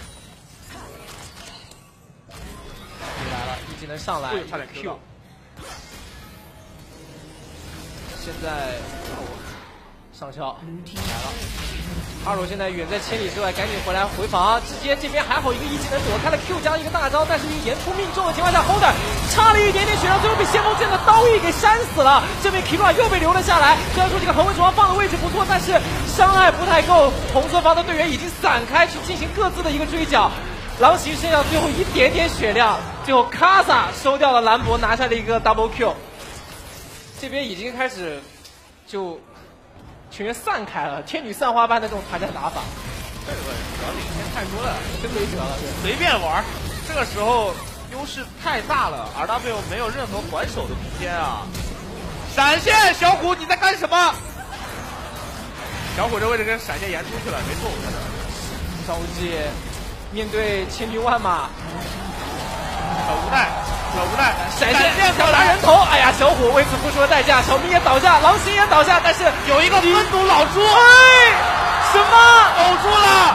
来了，一技能上来， 差点 Q 到。 现在上校来了，阿鲁现在远在千里之外，赶紧回来回防。直接这边还好一个一技能躲开了 Q 加一个大招，但是沿途命中的情况下 ，Holder 差了一点点血量，最后被先锋剑的刀意给扇死了。这边 Killua 又被留了下来。虽然说这个横纹指环放的位置不错，但是伤害不太够。红色方的队员已经散开去进行各自的一个追剿。狼行身上最后一点点血量，最后卡萨收掉了兰博，拿下了一个 double kill。这边已经开始就全员散开了，天女散花般的这种团战打法。 这个主要领先太多了， 真没辙了， 随便玩。这个时候优势太大了 ，R W 没有任何还手的空间啊！闪现，小虎你在干什么？小虎这位置跟闪现延出去了，没错。 张无忌面对千军万马， 很无奈，很无奈。 闪现想拿人头，哎呀，小虎为此付出了代价，小明也倒下，狼行也倒下，但是有一个分组老猪， 哎，什么守住了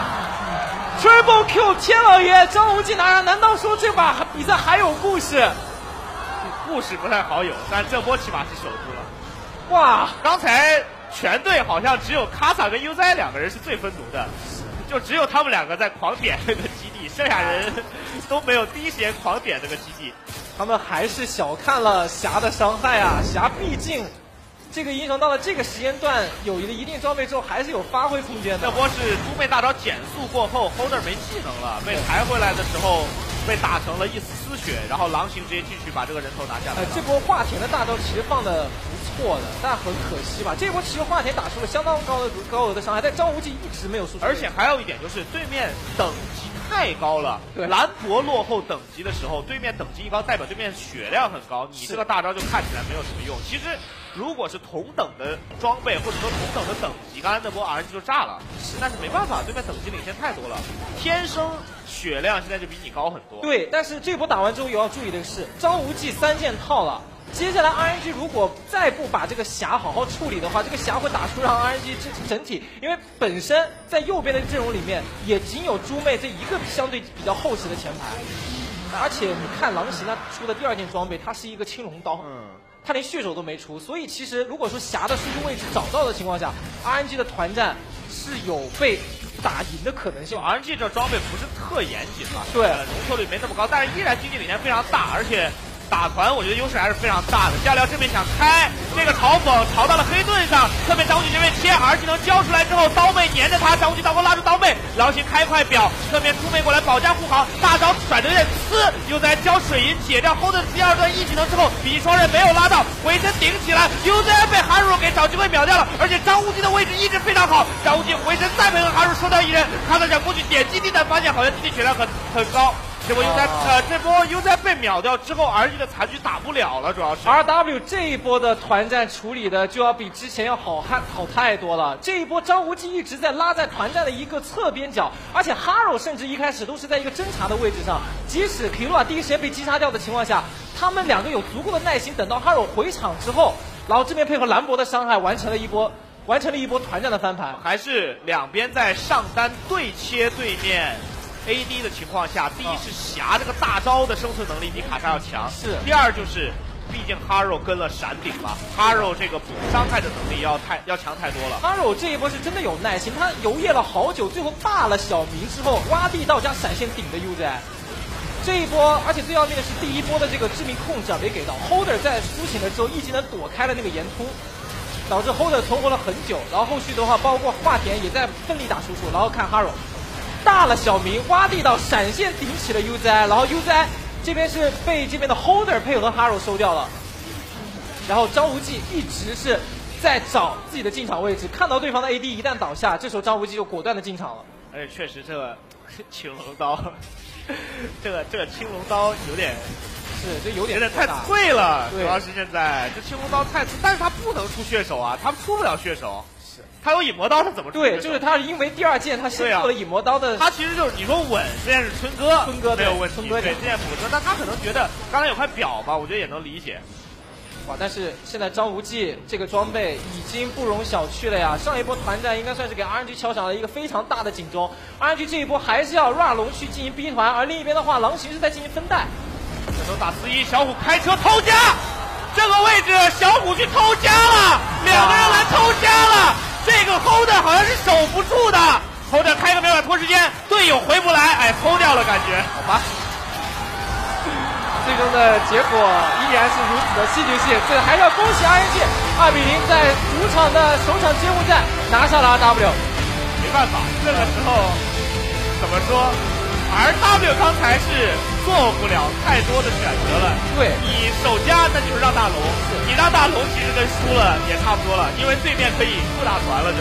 ？Triple Q 天老爷，张无忌拿下，难道说这把比赛还有故事？ 故事不太好有，但这波起码是守住了。 哇， 刚才全队好像只有卡萨跟 U Z 两个人是最分毒的。就只有他们两个在狂点这个基地，剩下人都没有第一时间狂点这个基地。 他们还是小看了霞的伤害啊！霞毕竟这个英雄到了这个时间段，有了一定装备之后，还是有发挥空间的。 这波是猪妹大招减速过后 ，Holder 没技能了，被抬回来的时候被打成了一丝丝血，然后狼行直接进去把这个人头拿下来。 呃，这波华田的大招其实放的不错的，但很可惜吧，这波其实华田打出了相当高的高额的伤害，但张无忌一直没有输出。 而且还有一点就是对面等级太高了， 对， 兰博落后等级的时候，对面等级一高，代表对面血量很高，你这个大招就看起来没有什么用。其实如果是同等的装备或者说同等的等级，刚才那波 R N G 就炸了，但是没办法，对面等级领先太多了，天生血量现在就比你高很多。 对，但是这波打完之后有要注意的是，张无忌三件套了。接下来 R N G 如果再不把这个霞好好处理的话，这个霞会打出让 R N G 整整体，因为本身在右边的阵容里面也仅有猪妹这一个相对比较厚实的前排，而且你看狼行他出的第二件装备，它是一个青龙刀，嗯，他连血手都没出，所以其实如果说霞的输出位置找到的情况下 ，R N G 的团战是有被打赢的可能性。 R N G 这装备不是特严谨吧？ 对， 容错率没那么高，但是依然经济领先非常大，而且打团我觉得优势还是非常大的。加辽这边想开这个嘲讽嘲到了黑盾上，特别张无忌这边切 R 技能交出来之后，刀妹粘着他，张无忌刀光拉住刀妹，狼行开快表，侧面猪妹过来保驾护航，大招甩的有点呲，又在交水银解掉 Hold 第二段一技能之后，比翼双刃没有拉到，回身顶起来 ，U Z 被哈鲁给找机会秒掉了，而且张无忌的位置一直非常好，张无忌回身再配合哈鲁收掉一人，卡特想过去点基地，但发现好像基地血量很很高。这波 U Z 呃，这波 U Z 被秒掉之后 ，R G 的残局打不了了，主要是 R W 这一波的团战处理的就要比之前要好看好太多了。这一波张无忌一直在拉在团战的一个侧边角，而且 Haro 甚至一开始都是在一个侦查的位置上，即使 Killua 第一时间被击杀掉的情况下，他们两个有足够的耐心，等到 Haro 回场之后，然后这边配合兰博的伤害，完成了一波完成了一波团战的翻盘。 还是两边在上单对切对面。A D 的情况下，第一是霞这个大招的生存能力比卡莎要强， 是。 第二就是，毕竟 Haro 跟了闪顶嘛 ，Haro 这个补伤害的能力要太要强太多了。 Haro 这一波是真的有耐心，他游曳了好久，最后霸了小明之后，挖地道加闪现顶的 U Z。这一波，而且最要命的是第一波的这个致命控制啊没给到 ，Holder 在苏醒了之后一技能躲开了那个岩突，导致 Holder 存活了很久。然后后续的话，包括华田也在奋力打输出，然后看 Haro。大了小明，挖地道闪现顶起了 U Z I， 然后 U Z I 这边是被这边的 Holder 配合 Haro 收掉了，然后张无忌一直是在找自己的进场位置，看到对方的 A D 一旦倒下，这时候张无忌就果断的进场了。 而且确实这个青龙刀，这个这个青龙刀有点是这有点有点太脆了， 主要是现在这青龙刀太脆，但是他不能出血手啊，他们出不了血手。他有引魔刀，他怎么出？ 对，就是他是因为第二件他先做了引魔刀的、 啊，他其实就是你说稳，这件是春哥， 春哥没有问题， 春哥对，这件补车，但他可能觉得刚才有块表嘛，我觉得也能理解。 哇，但是现在张无忌这个装备已经不容小觑了呀！上一波团战应该算是给 R N G 敲响了一个非常大的警钟 ，R N G 这一波还是要 R 龙去进行逼团，而另一边的话，狼行是在进行分带。 这时候打四一，小虎开车偷家，这个位置小虎去偷家了，两个人来偷家了。这个 Holder 好像是守不住的 ，Holder 开个秒表拖时间，队友回不来，哎，偷掉了感觉，好吧。 最终的结果依然是如此的戏剧性。这还是要恭喜 R N G 二比零在主场的首场揭幕战拿下了 R W。 没办法，这个时候怎么说 ？R W 刚才是做不了太多的选择了。 对， 你首家那就是让大龙，你让大龙其实跟输了也差不多了，因为对面可以不打团了就。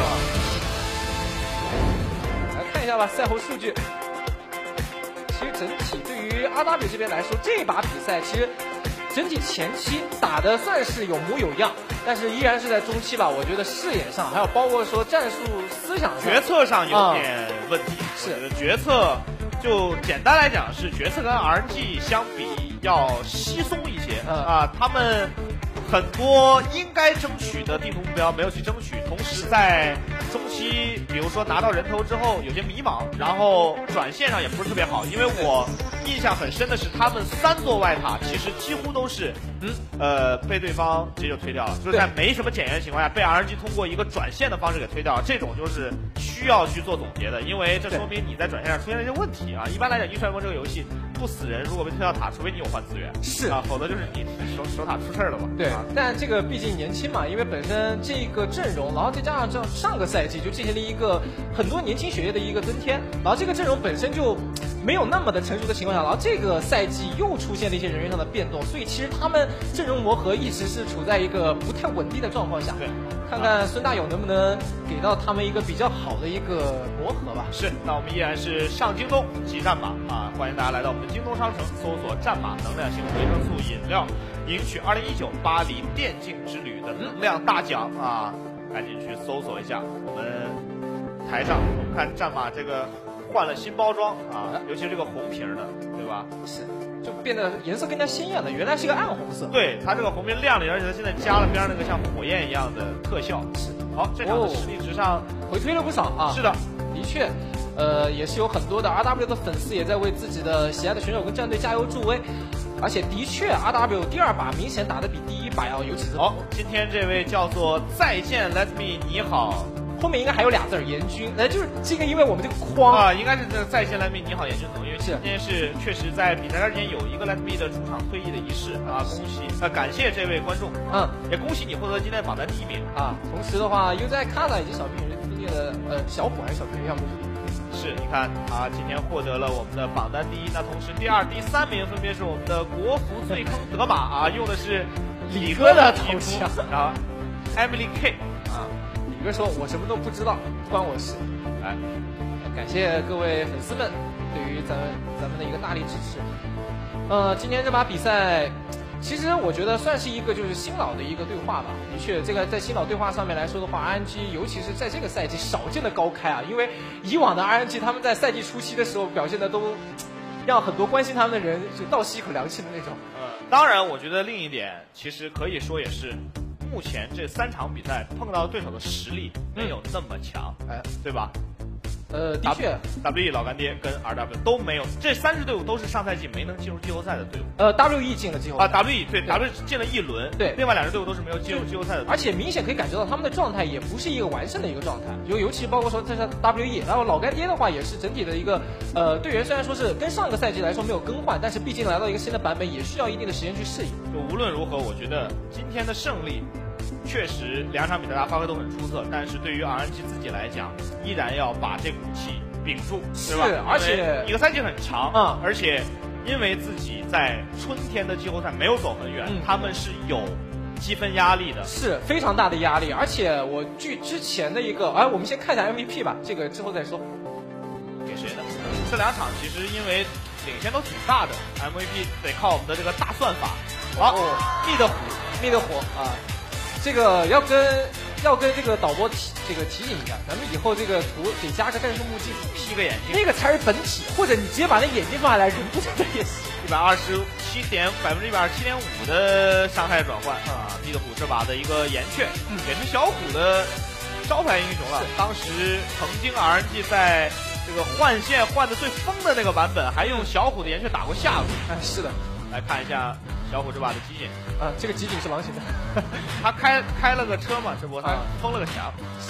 来看一下吧，赛后数据。其实整体对于 R W 这边来说，这把比赛其实整体前期打的算是有模有样，但是依然是在中期吧。我觉得视野上，还有包括说战术思想上、 决策上有点问题。 嗯、是决策，就简单来讲是决策跟 R N G 相比要稀松一些、嗯、啊，他们很多应该争取的地图目标没有去争取，同时在中期，比如说拿到人头之后有些迷茫，然后转线上也不是特别好。因为我印象很深的是，他们三座外塔其实几乎都是，嗯，呃，被对方直接就推掉了，就是在没什么检验的情况下，被 R N G 通过一个转线的方式给推掉了。这种就是需要去做总结的，因为这说明你在转线上出现了一些问题啊。一般来讲，英雄联盟这个游戏不死人，如果被推掉塔，除非你有换资源， 是啊，否则就是你守守塔出事儿了嘛。 对，啊、但这个毕竟年轻嘛，因为本身这个阵容，然后再加上这上个赛季就进行了一个很多年轻血液的一个增添，然后这个阵容本身就没有那么的成熟的情况下，然后这个赛季又出现了一些人员上的变动，所以其实他们阵容磨合一直是处在一个不太稳定的状况下。 对， 看看孙大勇能不能给到他们一个比较好的一个磨合吧。 是，那我们依然是上京东集战马啊，欢迎大家来到我们的京东商城，搜索战马能量型维生素饮料，赢取二零一九巴黎电竞之旅的能量大奖啊！赶紧去搜索一下。我们台上，我们看战马这个换了新包装啊，尤其是这个红瓶的，对吧？ 是，就变得颜色更加鲜艳了。原来是一个暗红色。 对，它这个红瓶亮丽，而且它现在加了边上那个像火焰一样的特效。 是。 好，这场的实力值上、 哦、回推了不少啊。 是的， 的确。呃，也是有很多的 R W 的粉丝也在为自己的喜爱的选手跟战队加油助威，而且的确 R W 第二把明显打得比第一把要有起色。 好，今天这位叫做再见 Let Me 你好， 后面应该还有俩字儿严军，那就是这个，因为我们这个框啊，应该是这个再见 Let Me 你好严军总，因为今天是确实在比赛之前有一个 Let Me 的主场退役的仪式啊，恭喜啊，感谢这位观众，嗯，也恭喜你获得今天榜单第一名啊。同时的话 ，U Z I Kaza 以及小兵也是分列的呃小虎还是小兵，要不是。 是，你看他今天获得了我们的榜单第一，那同时第二、第三名分别是我们的国服最坑德玛啊，用的是李哥的头像，然后 Emily K 啊， 李哥说我什么都不知道，不关我事。来，感谢各位粉丝们对于咱们咱们的一个大力支持。呃，今天这把比赛。其实我觉得算是一个就是新老的一个对话吧。的确，这个在新老对话上面来说的话 ，R N G 尤其是在这个赛季少见的高开啊，因为以往的 R N G 他们在赛季初期的时候表现的都让很多关心他们的人就倒吸一口凉气的那种。 呃，当然，我觉得另一点其实可以说也是，目前这三场比赛碰到对手的实力没有那么强，哎、嗯，对吧？ 呃，的确 ，W E 老干爹跟 R W 都没有，这三支队伍都是上赛季没能进入季后赛的队伍。 呃 ，W E 进了季后赛啊 ，W E 对 W 进了一轮， 对， 另外两支队伍都是没有进入季后赛的队伍。 而且明显可以感觉到他们的状态也不是一个完胜的一个状态，尤尤其包括说这是 W E， 然后老干爹的话也是整体的一个呃队员，虽然说是跟上个赛季来说没有更换，但是毕竟来到一个新的版本，也需要一定的时间去适应。 就无论如何，我觉得今天的胜利。确实，两场比赛大家发挥都很出色，但是对于 R N G 自己来讲，依然要把这股气屏住，对吧？ 是，而且一个赛季很长啊、嗯，而且因为自己在春天的季后赛没有走很远，嗯、他们是有积分压力的， 是非常大的压力。而且我据之前的一个，哎，我们先看一下 M V P 吧，这个之后再说。 给谁呢？这两场其实因为领先都挺大的 ，M V P 得靠我们的这个大算法。好，密的虎， 密的虎啊。这个要跟要跟这个导播提这个提醒一下，咱们以后这个图得加个战术目镜， 披个眼镜， 那个才是本体，或者你直接把那眼镜放下来，人不在这也行。 一百二十七点百分之一百二十七点五的伤害转换啊！密的虎这把的一个岩雀，嗯，也是小虎的招牌英雄了。当时曾经 R N G 在这个换线换的最疯的那个版本，还用小虎的岩雀打过下路。 哎，是的， 来看一下。小虎这把的集锦啊，这个集锦是狼形的， 他开开了个车嘛，这波他封了个墙， 是。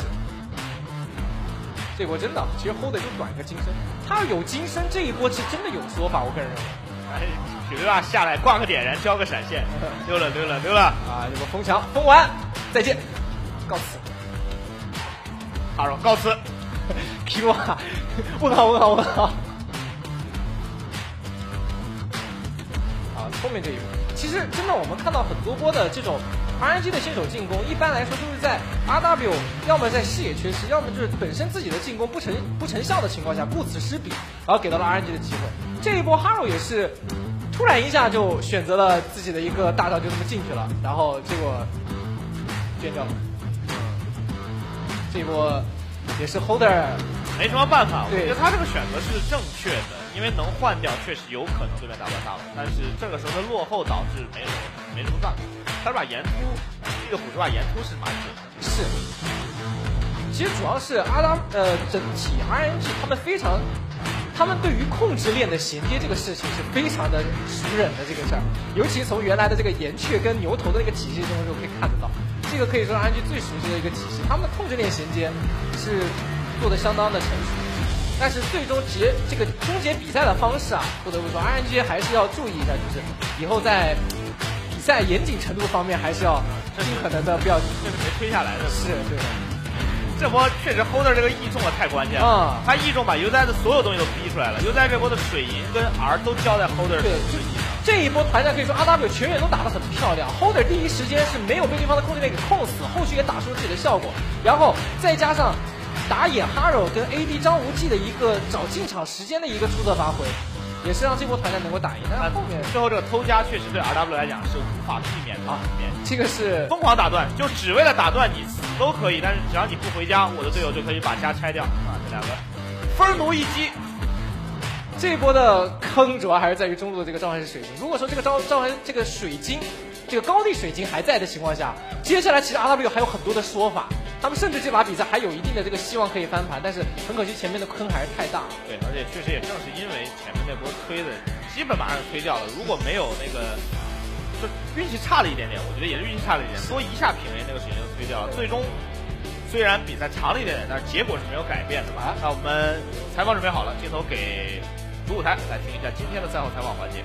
这波真的，其实 hold 的就短一个金身，他有金身这一波是真的有说法，我个人认为。 哎， 许溜亚下来挂个点燃，交个闪现，溜了溜了溜了啊！这个封墙封完，再见，告辞。 哈肉告辞。 皮诺啊，问号问号问号。啊，后面这一波，其实真的我们看到很多波的这种 R N G 的新手进攻，一般来说都是在 R W 要么在视野缺失，要么就是本身自己的进攻不成不成效的情况下，顾此失彼，然后给到了 R N G 的机会。这一波 Haro 也是突然一下就选择了自己的一个大招，就这么进去了，然后结果捐掉了。这一波也是 Holder 没什么办法，我对觉得他这个选择是正确的，因为能换掉确实有可能对面打不了大龙，但是这个时候的落后导致没什么没什么办法。他把岩突，这个虎之把岩突是蛮准的。 是，其实主要是阿拉呃整体 R N G 他们非常，他们对于控制链的衔接这个事情是非常的熟稔的这个事儿，尤其从原来的这个岩雀跟牛头的那个体系中就可以看得到，这个可以说 R N G 最熟悉的一个体系，他们的控制链衔接是做的相当的成熟。但是最终结这个终结比赛的方式啊，不得不说 R N G 还是要注意一下，就是以后在比赛严谨程度方面还是要尽可能的不要， 这是没推下来的。 是对的。 这波确实 Holder 这个易中啊太关键了， 啊、 他易中把悠哉的所有东西都逼出来了，悠哉这波的水银跟 R 都交在 Holder 对，就这一波团战可以说 R W 全员都打得很漂亮 ，Holder 第一时间是没有被对方的控制链给控死，后续也打出了自己的效果，然后再加上打野 Haro 跟 A D 张无忌的一个找进场时间的一个出色发挥，也是让这波团战能够打赢。但是后面最后这个偷家确实对 R W 来讲是无法避免的啊， 这个是疯狂打断，就只为了打断你死都可以，但是只要你不回家，我的队友就可以把家拆掉啊！这两个分奴一击。 这一波的坑主要还是在于中路的这个召唤师水晶。如果说这个召召唤这个水晶，这个高地水晶还在的情况下，接下来其实 R W 还有很多的说法。他们甚至这把比赛还有一定的这个希望可以翻盘，但是很可惜前面的坑还是太大了。 对，而且确实也正是因为前面那波推的基本马上推掉了，如果没有那个就运气差了一点点，我觉得也是运气差了一点，多一下平 A 那个水晶就推掉了。最终虽然比赛长了一点点，但是结果是没有改变的吧？那我们采访准备好了，镜头给主舞台来听一下今天的赛后采访环节。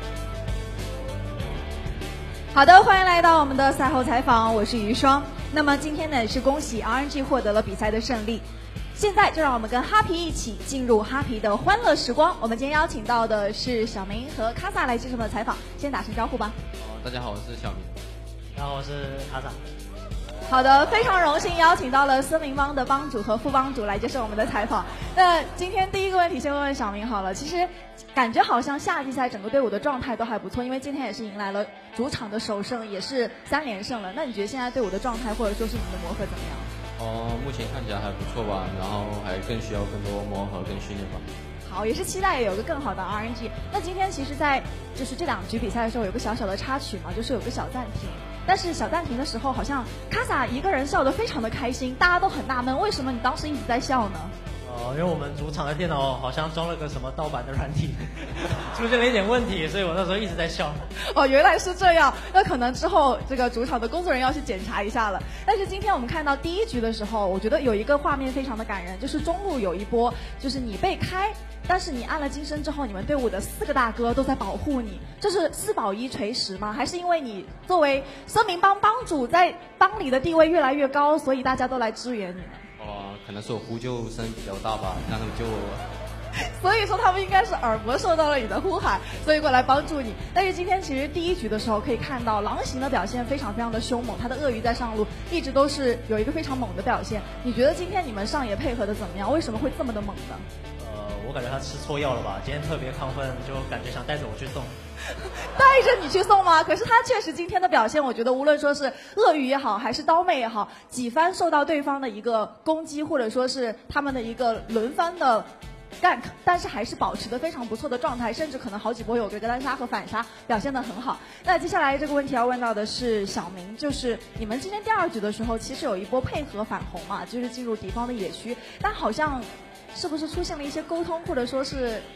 好的，欢迎来到我们的赛后采访，我是于双。那么今天呢，也是恭喜 R N G 获得了比赛的胜利。现在就让我们跟哈皮一起进入哈皮的欢乐时光。我们今天邀请到的是小明和卡萨来接受我们的采访，先打声招呼吧。 哦，大家好，我是小明。 然后我是卡萨。 好的，非常荣幸邀请到了森林帮的帮主和副帮主来接受我们的采访。那今天第一个问题先问问小明好了，其实感觉好像夏季赛整个队伍的状态都还不错，因为今天也是迎来了主场的首胜，也是三连胜了。那你觉得现在队伍的状态或者说是你们的磨合怎么样？ 哦，目前看起来还不错吧，然后还更需要更多磨合跟训练吧。 好，也是期待有个更好的 R N G。那今天其实，在就是这两局比赛的时候，有个小小的插曲嘛，就是有个小暂停。但是小暂停的时候，好像卡萨一个人笑得非常的开心，大家都很纳闷，为什么你当时一直在笑呢？ 哦，因为我们主场的电脑好像装了个什么盗版的软体，出现了一点问题，所以我那时候一直在笑。 哦，原来是这样，那可能之后这个主场的工作人员要去检查一下了。但是今天我们看到第一局的时候，我觉得有一个画面非常的感人，就是中路有一波，就是你被开，但是你按了金身之后，你们队伍的四个大哥都在保护你，这是四保一垂石吗？还是因为你作为森林帮帮主在帮里的地位越来越高，所以大家都来支援你呢？ 哦，可能是我呼救声比较大吧，让他们救我。 所以说他们应该是耳膜受到了你的呼喊，所以过来帮助你。但是今天其实第一局的时候可以看到狼行的表现非常非常的凶猛，他的鳄鱼在上路一直都是有一个非常猛的表现。你觉得今天你们上野配合的怎么样？为什么会这么的猛呢？ 呃，我感觉他吃错药了吧，今天特别亢奋，就感觉想带着我去送。 带着你去送吗？可是他确实今天的表现，我觉得无论说是鳄鱼也好，还是刀妹也好，几番受到对方的一个攻击，或者说是他们的一个轮番的gank，但是还是保持的非常不错的状态，甚至可能好几波有这个单杀和反杀表现的很好。那接下来这个问题要问到的是小明，就是你们今天第二局的时候，其实有一波配合反红嘛，就是进入敌方的野区，但好像是不是出现了一些沟通，或者说是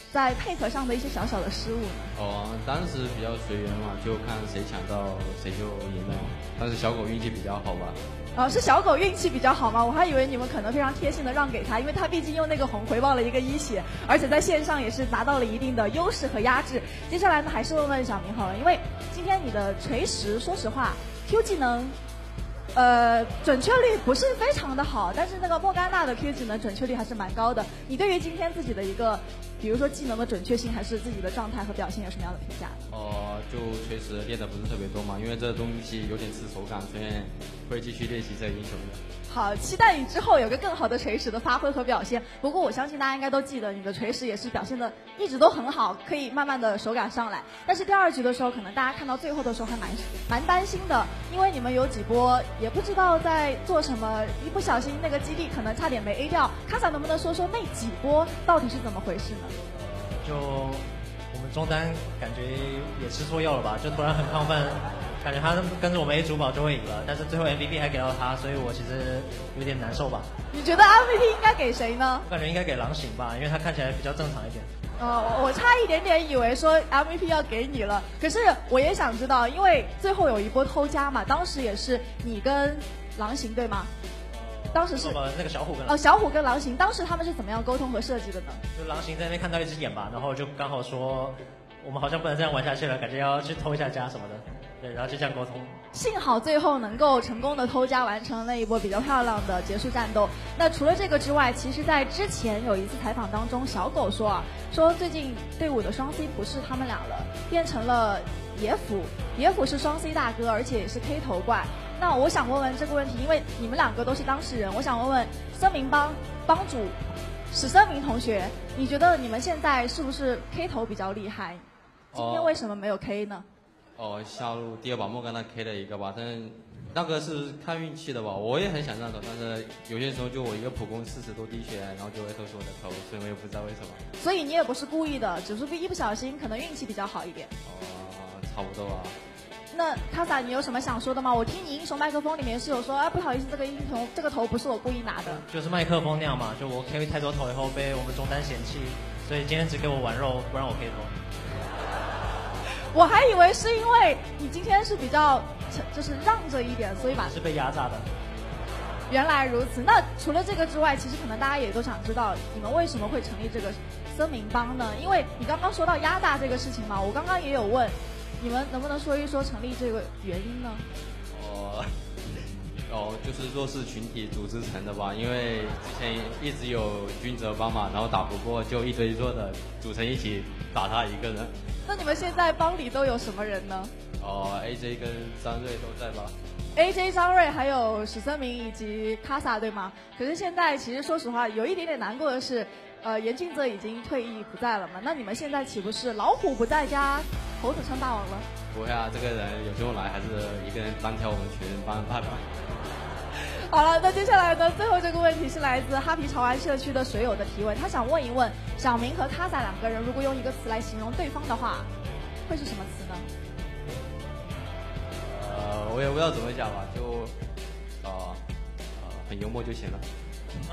在配合上的一些小小的失误呢？ 哦，当时比较随缘嘛，就看谁抢到谁就赢了。但是小狗运气比较好吧。 哦，是小狗运气比较好吗？我还以为你们可能非常贴心的让给他，因为他毕竟用那个红回报了一个一血，而且在线上也是拿到了一定的优势和压制。接下来呢，还是问问小明好了，因为今天你的锤石，说实话 ，Q 技能，呃，准确率不是非常的好，但是那个莫甘娜的 Q 技能准确率还是蛮高的。你对于今天自己的一个，比如说技能的准确性，还是自己的状态和表现有什么样的评价？ 哦、呃，就锤石练的不是特别多嘛，因为这东西有点吃手感，所以会继续练习这个英雄的。 好，期待你之后有个更好的锤石的发挥和表现。不过我相信大家应该都记得，你的锤石也是表现的一直都很好，可以慢慢的手感上来。但是第二局的时候，可能大家看到最后的时候还蛮蛮担心的，因为你们有几波也不知道在做什么，一不小心那个基地可能差点没 A 掉。卡萨能不能说说那几波到底是怎么回事呢？ 就我们中单感觉也吃错药了吧，就突然很亢奋。感觉他跟着我们 A 主堡就会赢了，但是最后 M V P 还给到他，所以我其实有点难受吧。 你觉得 M V P 应该给谁呢？ 我感觉应该给狼行吧，因为他看起来比较正常一点。 哦，我差一点点以为说 M V P 要给你了，可是我也想知道，因为最后有一波偷家嘛，当时也是你跟狼行对吗？当时是那个小虎跟哦小虎跟狼行，当时他们是怎么样沟通和设计的呢？ 就狼行在那边看到一只眼吧，然后就刚好说我们好像不能这样玩下去了，感觉要去偷一下家什么的。对，然后就这样沟通。 幸好最后能够成功的偷家，完成了那一波比较漂亮的结束战斗。那除了这个之外，其实在之前有一次采访当中，小狗说啊，说最近队伍的双 C 不是他们俩了，变成了野辅。野辅是双 C 大哥，而且也是 K 头怪。那我想问问这个问题，因为你们两个都是当事人，我想问问森明帮帮主史森明同学，你觉得你们现在是不是 K 头比较厉害？今天为什么没有 K 呢？ 哦，下路第二把莫甘娜 K 了一个吧，但是那个是看运气的吧。我也很想上头，但是有些时候就我一个普攻四十多滴血，然后就会偷出我的头，所以我也不知道为什么。 所以你也不是故意的，只是一不小心，可能运气比较好一点。 哦，差不多啊。 那卡萨，你有什么想说的吗？我听你英雄麦克风里面是有说，哎，不好意思，这个英雄这个头不是我故意拿的。 就是麦克风那样嘛，就我 K 太多头以后被我们中单嫌弃，所以今天只给我玩肉，不让我 K 头。 我还以为是因为你今天是比较就是让着一点，所以把是被压榨的。 原来如此。那除了这个之外，其实可能大家也都想知道，你们为什么会成立这个森明帮呢？因为你刚刚说到压榨这个事情嘛，我刚刚也有问，你们能不能说一说成立这个原因呢？ 哦，哦，就是弱势群体组织成的吧，因为之前一直有君泽帮嘛，然后打不过就一堆弱的组成一起打他一个人。 那你们现在帮里都有什么人呢？ 哦 ，A J 跟张瑞都在吧 ？A J 张瑞还有史森明以及卡萨对吗？可是现在其实说实话，有一点点难过的是，呃，严俊泽已经退役不在了嘛。那你们现在岂不是老虎不在家，猴子称霸王了？ 不会啊，这个人有时候来还是一个人单挑我们全帮办法。 好了，那接下来呢？最后这个问题是来自哈皮潮安社区的水友的提问，他想问一问小明和卡萨两个人，如果用一个词来形容对方的话，会是什么词呢？ 呃，我也不知道怎么讲吧，就呃呃很幽默就行了。 啊、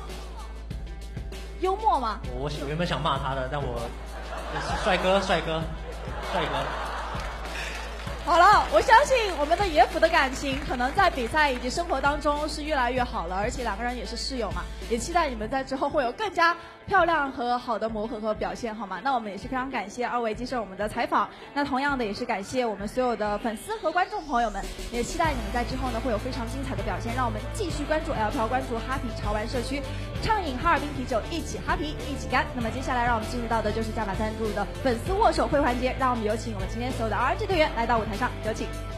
幽默吗？ 我我原本想骂他的，但我帅哥帅哥帅哥。 好了，我相信我们的野辅的感情可能在比赛以及生活当中是越来越好了，而且两个人也是室友嘛，也期待你们在之后会有更加漂亮和好的磨合和表现，好吗？那我们也是非常感谢二位接受我们的采访，那同样的也是感谢我们所有的粉丝和观众朋友们，也期待你们在之后呢会有非常精彩的表现，让我们继续关注 L P L， 关注哈皮潮玩社区，畅饮哈尔滨啤酒，一起哈皮一起干。那么接下来让我们进入到的就是加码赞助的粉丝握手会环节，让我们有请我们今天所有的 R N G 队员来到舞台上，有请。